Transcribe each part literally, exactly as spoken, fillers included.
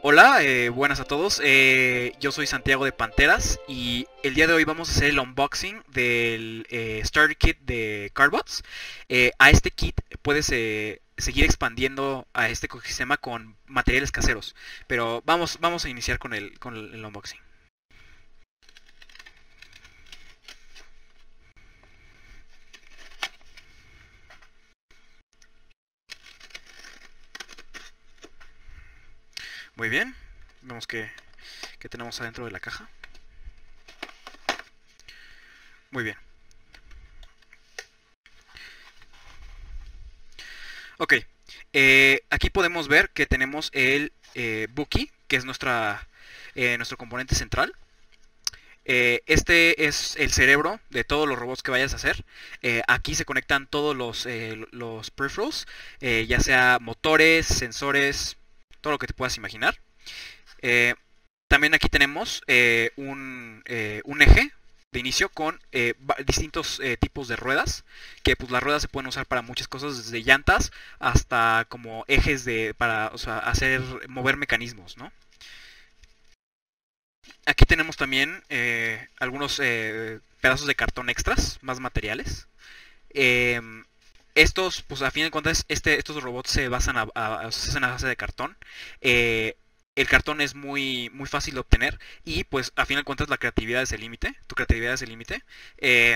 Hola, eh, buenas a todos. Eh, yo soy Santiago de Panteras y el día de hoy vamos a hacer el unboxing del eh, Starter Kit de Cardbots. Eh, a este kit puedes eh, seguir expandiendo a este ecosistema con materiales caseros, pero vamos, vamos a iniciar con el, con el, el unboxing. Muy bien, vemos que, que tenemos adentro de la caja. Muy bien. Ok, eh, aquí podemos ver que tenemos el eh, Buki, que es nuestra, eh, nuestro componente central. Eh, este es el cerebro de todos los robots que vayas a hacer. Eh, aquí se conectan todos los, eh, los peripherals, eh, ya sea motores, sensores, todo lo que te puedas imaginar. Eh, también aquí tenemos eh, un, eh, un eje de inicio con eh, distintos eh, tipos de ruedas, que pues las ruedas se pueden usar para muchas cosas, desde llantas hasta como ejes de para, o sea, hacer mover mecanismos, ¿no? Aquí tenemos también eh, algunos eh, pedazos de cartón extras, más materiales. Eh, estos, pues a fin de cuentas, este, estos robots se basan a, a, se hacen a base de cartón. Eh, el cartón es muy, muy fácil de obtener y pues a fin de cuentas la creatividad es el límite. Tu creatividad es el límite. Eh,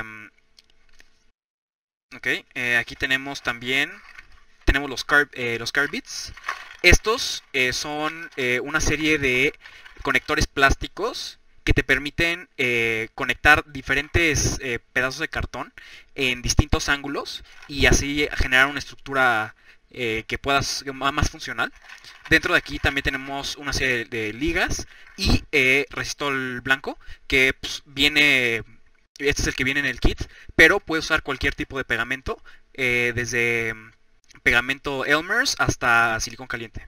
ok, eh, aquí tenemos también tenemos los car, eh, los car bits. Estos eh, son eh, una serie de conectores plásticos que te permiten eh, conectar diferentes eh, pedazos de cartón en distintos ángulos y así generar una estructura eh, que puedas más funcional. Dentro de aquí también tenemos una serie de ligas y eh, resistol blanco que pues, viene, este es el que viene en el kit, pero puedes usar cualquier tipo de pegamento, eh, desde pegamento Elmer's hasta silicón caliente.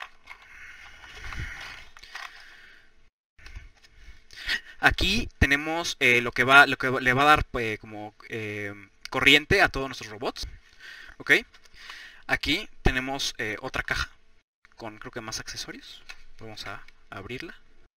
Aquí tenemos eh, lo que va, lo que le va a dar eh, como eh, corriente a todos nuestros robots. Ok. Aquí tenemos eh, otra caja con creo que más accesorios. Vamos a abrirla.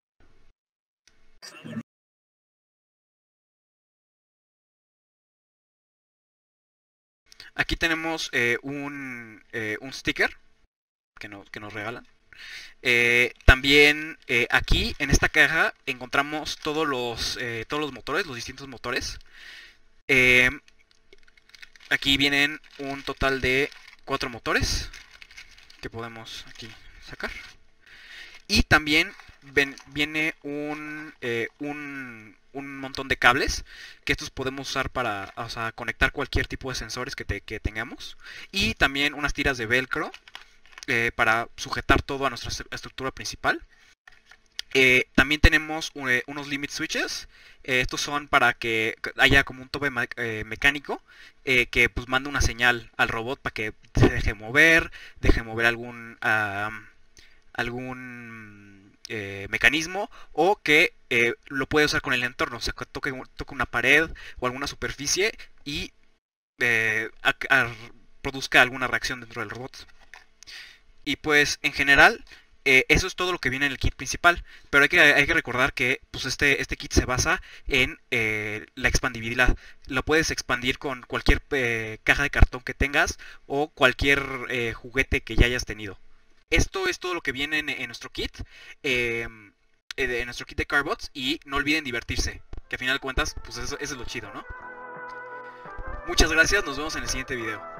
Aquí tenemos eh, un, eh, un sticker que nos, que nos regalan. Eh, también eh, aquí en esta caja encontramos todos los, eh, todos los motores, los distintos motores. Eh, aquí vienen un total de cuatro motores que podemos aquí sacar. Y también ven, viene un, eh, un, un montón de cables que estos podemos usar para, o sea, conectar cualquier tipo de sensores que, te, que tengamos. Y también unas tiras de velcro eh, para sujetar todo a nuestra estructura principal. Eh, también tenemos eh, unos limit switches. Eh, estos son para que haya como un tope eh, mecánico eh, que pues manda una señal al robot para que se deje mover, deje mover algún uh, algún eh, mecanismo o que eh, lo puede usar con el entorno, o sea, que toque, toque una pared o alguna superficie y eh, a, a, produzca alguna reacción dentro del robot. Y pues en general eh, eso es todo lo que viene en el kit principal, pero hay que, hay que recordar que pues este, este kit se basa en eh, la expandibilidad. Lo puedes expandir con cualquier eh, caja de cartón que tengas o cualquier eh, juguete que ya hayas tenido. Esto es todo lo que viene en, en nuestro kit, eh, en nuestro kit de Cardbots, y no olviden divertirse, que a final de cuentas pues eso, eso es lo chido, ¿no? Muchas gracias, nos vemos en el siguiente video.